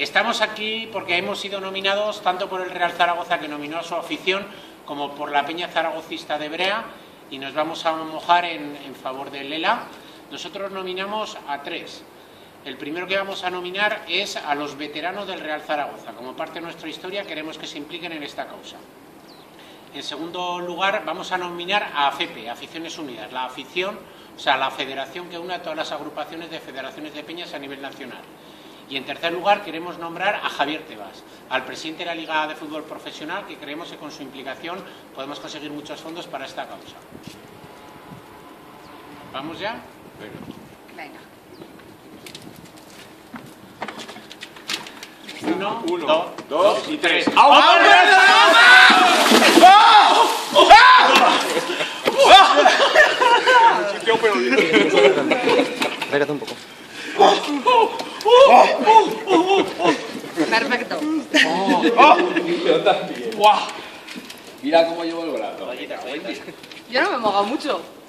Estamos aquí porque hemos sido nominados tanto por el Real Zaragoza, que nominó a su afición, como por la Peña Zaragocista de Brea, y nos vamos a mojar en favor del Lela. Nosotros nominamos a 3. El primero que vamos a nominar es a los veteranos del Real Zaragoza. Como parte de nuestra historia queremos que se impliquen en esta causa. En segundo lugar vamos a nominar a AFEPE, Aficiones Unidas, la afición, o sea, la federación que une a todas las agrupaciones de federaciones de peñas a nivel nacional. Y en tercer lugar queremos nombrar a Javier Tebas, al presidente de la Liga de Fútbol Profesional, que creemos que con su implicación podemos conseguir muchos fondos para esta causa. ¿Vamos ya? Venga. 1, 2 y 3. Pégate un poco. Perfecto. Mira cómo llevo el brazo. Yo no me he mojado mucho.